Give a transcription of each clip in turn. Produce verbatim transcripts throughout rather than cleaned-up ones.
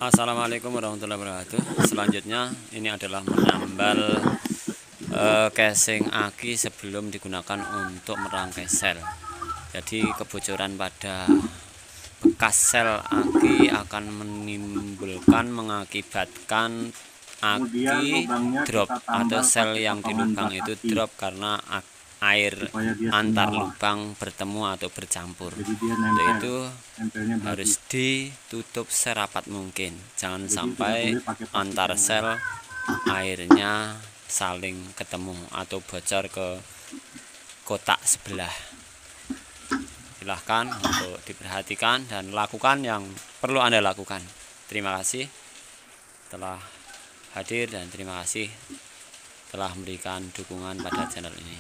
Assalamualaikum warahmatullahi wabarakatuh. Selanjutnya ini adalah menambal eh, casing aki sebelum digunakan untuk merangkai sel. Jadi kebocoran pada bekas sel aki akan menimbulkan mengakibatkan aki drop atau sel yang di lubang itu drop karena air antar lubang bertemu atau bercampur. Untuk itu harus ditutup serapat mungkin, jangan sampai antar sel airnya saling ketemu atau bocor ke kotak sebelah. Silahkan untuk diperhatikan dan lakukan yang perlu Anda lakukan. Terima kasih telah hadir dan terima kasih telah memberikan dukungan pada channel ini.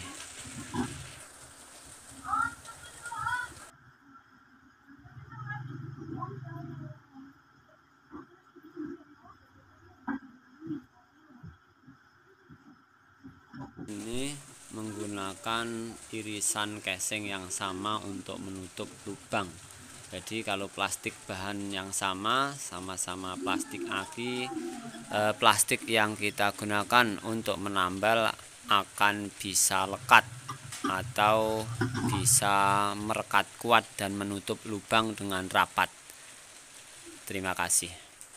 Ini menggunakan irisan casing yang sama untuk menutup lubang. Jadi kalau plastik bahan yang sama, sama-sama plastik aki, eh, plastik yang kita gunakan untuk menambal akan bisa lekat atau bisa merekat kuat dan menutup lubang dengan rapat. Terima kasih.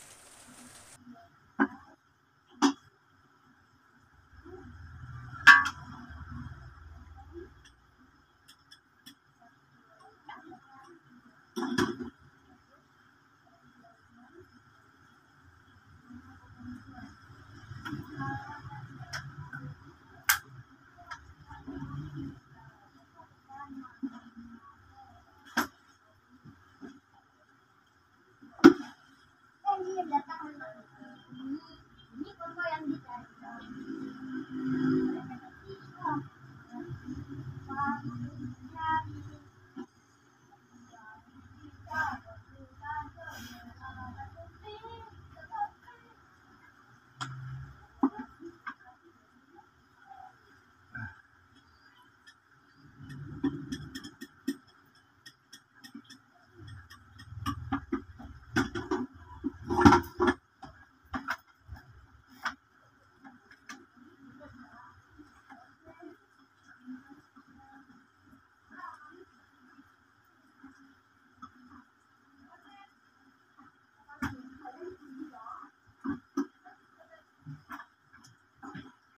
Ini foto yang dicari.